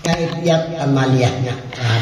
Kaifiyat amaliyahnya,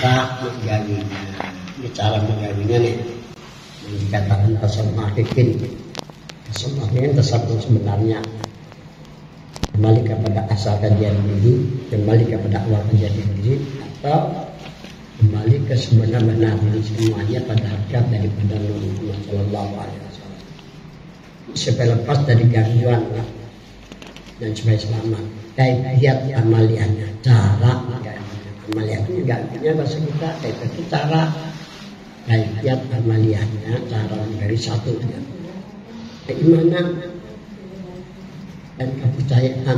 cara menggawinya nih, yang dikatakan tasawuf hakikin. Tasawuf hakikin tasawuf sebenarnya kembali kepada asal kajian diri, kembali kepada awal kajian diri, atau kembali ke sebenar-benar diri semuanya pada hakikat daripada Nabi Muhammad Sallallahu Alaihi Wasallam, supaya lepas dari gangguan dan supaya selamat. Kaifiyat amaliyahnya, cara amaliyahnya, gangguannya bahasa kita, itu cara. Kaifiyat amaliyahnya, cara dari satu keimanan dan kepercayaan,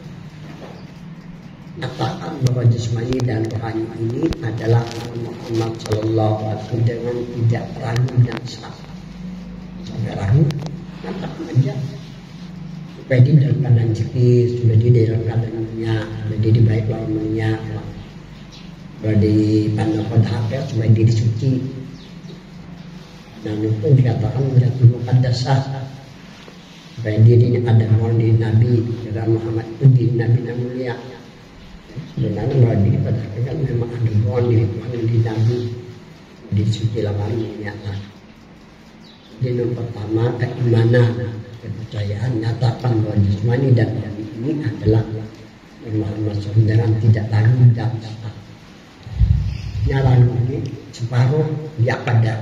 nyatakan bahwa jasmani dan rohani ini adalah Muhammad Sallallahu Alaihi Wasallam dengan tidak ragu dan sah. Sampai ragu, nyatakan aja. Supaya di dalam keadaan zikir, sudah di dalam keadaan dunia, sudah di baik lawannya, sudah di pandang pada hafal, supaya diri suci. Dan itu dikatakan menjadi muqaddasah, supaya dirinya ada maulid Nabi, dan Muhammad itu diri Nabi yang mulia. Sebenarnya bahwa diri pada hakikat memang ada doang diri Tuhan yang di Nabi, di suci lamanya. Jadi yang pertama keimanan, kepercayaan, nyatakan bahwa jasmani dan rohani ini adalah Muhammad SAW dengan tidak ragu dan sah. Nyaran ini separuh dia pada.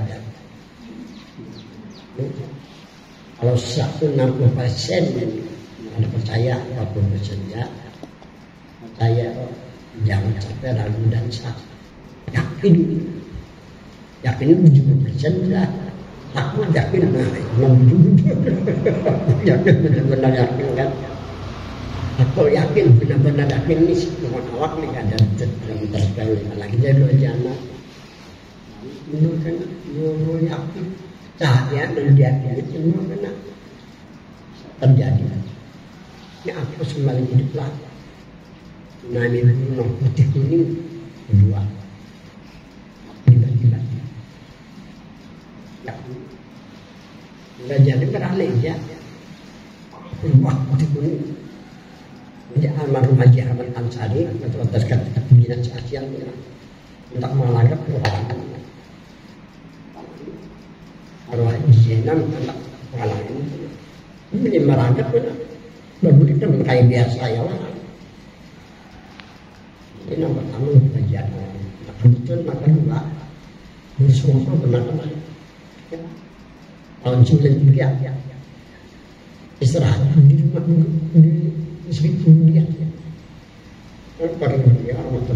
Kalau 160% ada percaya 40% ya. Saya jangan sampai ragu dan sah. Yakin 70% lah. Aku yakin yakin benar-benar yakin kan. Aku yakin benar-benar yakin ini dengan awak nih ada terkali lagi jadi dua jana. Ini kan mau yakin cahaya dan yakin semua kena terjadi. Ini aku kembali hidup lagi. Nah ini putih kuning kedua. Dibagi-bagi. Ya, udah jadi beralih ya. Wah, putih kuning. Jadi almarhum Haji Ahmad Ansari atau atas kata pimpinan sekalian untuk menganggap orang arwah Zainab anak pengalaman ini meranggap baru kita kayak biasa ya lah. Ini yang pertama kajian. Kebetulan maka dua bersungguh benar tahun 93 istirahat di rumah di Sri India. Pada dia amat